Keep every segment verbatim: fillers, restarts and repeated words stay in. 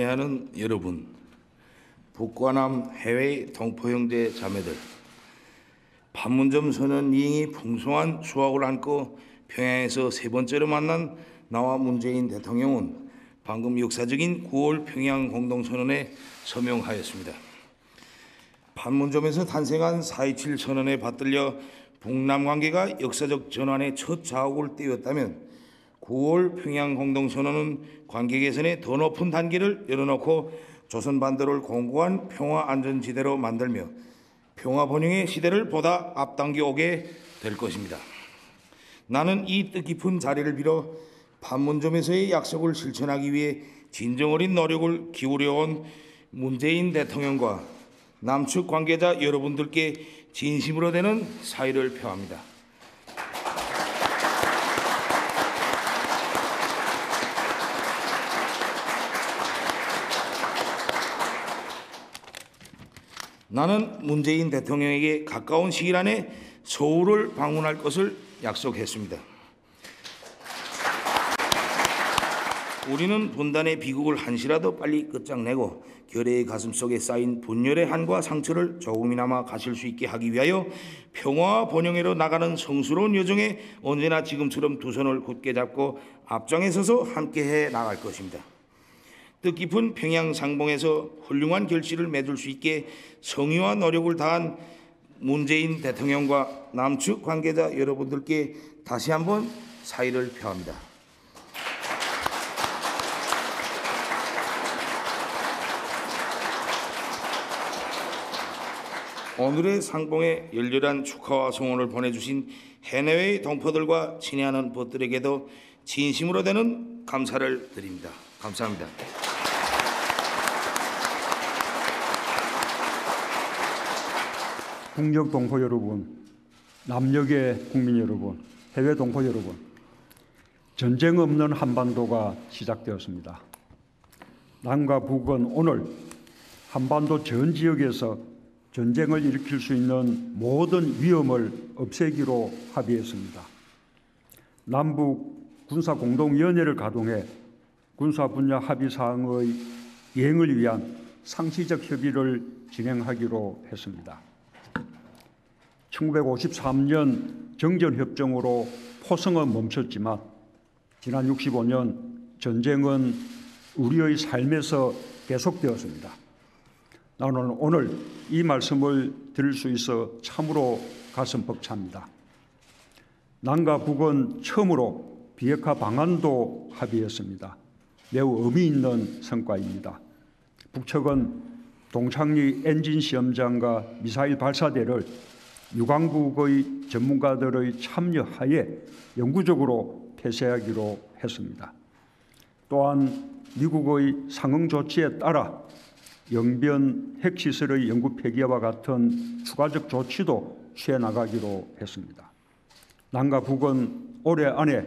친애하는 여러분, 북과 남 해외 동포 형제 자매들, 판문점 선언 이행이 풍성한 수확을 안고 평양에서 세 번째로 만난 나와 문재인 대통령은 방금 역사적인 구월 평양 공동선언에 서명하였습니다. 판문점에서 탄생한 사 이칠 선언에 받들려 북남 관계가 역사적 전환의 첫 자국을 띄웠다면 구월 평양 공동선언은 관계 개선의 더 높은 단계를 열어놓고 조선 반도를 공고한 평화 안전지대로 만들며 평화 번영의 시대를 보다 앞당겨 오게 될 것입니다. 나는 이 뜻깊은 자리를 빌어 판문점에서의 약속을 실천하기 위해 진정 어린 노력을 기울여온 문재인 대통령과 남측 관계자 여러분들께 진심으로 되는 사의를 표합니다. 나는 문재인 대통령에게 가까운 시일 안에 서울을 방문할 것을 약속했습니다. 우리는 분단의 비극을 한시라도 빨리 끝장내고 결의의 가슴속에 쌓인 분열의 한과 상처를 조금이나마 가실 수 있게 하기 위하여 평화와 번영으로 나가는 성스러운 여정에 언제나 지금처럼 두 손을 굳게 잡고 앞장에 서서 함께해 나갈 것입니다. 뜻깊은 평양 상봉에서 훌륭한 결실을 맺을 수 있게 성의와 노력을 다한 문재인 대통령과 남측 관계자 여러분들께 다시 한번 사의를 표합니다. 오늘의 상봉에 열렬한 축하와 성원을 보내주신 해내외의 동포들과 친애하는 벗들에게도 진심으로 되는 감사를 드립니다. 감사합니다. 북녘 동포 여러분, 남녘의 국민 여러분, 해외 동포 여러분, 전쟁 없는 한반도가 시작되었습니다. 남과 북은 오늘 한반도 전 지역에서 전쟁을 일으킬 수 있는 모든 위험을 없애기로 합의했습니다. 남북 군사공동위원회를 가동해 군사 분야 합의 사항의 이행을 위한 상시적 협의를 진행하기로 했습니다. 천구백오십삼 년 정전협정으로 포성은 멈췄지만 지난 육십오 년 전쟁은 우리의 삶에서 계속되었습니다. 나는 오늘 이 말씀을 드릴 수 있어 참으로 가슴 벅찹니다. 남과 북은 처음으로 비핵화 방안도 합의했습니다. 매우 의미 있는 성과입니다. 북측은 동창리 엔진 시험장과 미사일 발사대를 유관국의 전문가들의 참여하에 영구적으로 폐쇄하기로 했습니다. 또한 미국의 상응 조치에 따라 영변 핵시설의 영구 폐기와 같은 추가적 조치도 취해 나가기로 했습니다. 남과 북은 올해 안에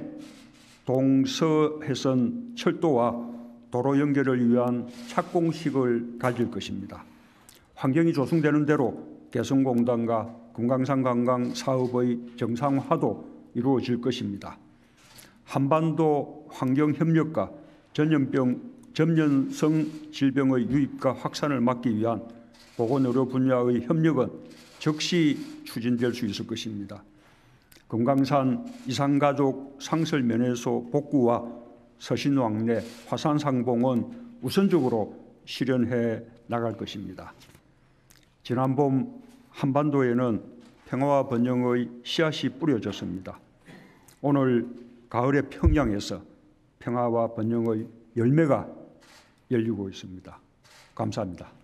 동서해선 철도와 도로 연결을 위한 착공식을 가질 것입니다. 환경이 조성되는 대로 개성공단과 금강산 관광 사업의 정상화도 이루어질 것입니다. 한반도 환경협력과 전염병 전염성 질병의 유입과 확산을 막기 위한 보건의료 분야의 협력은 즉시 추진될 수 있을 것입니다. 금강산 이산가족 상설면회소 복구와 서신왕래 화산상봉은 우선적으로 실현해 나갈 것입니다. 지난 봄 한반도에는 평화와 번영의 씨앗이 뿌려졌습니다. 오늘 가을의 평양에서 평화와 번영의 열매가 열리고 있습니다. 감사합니다.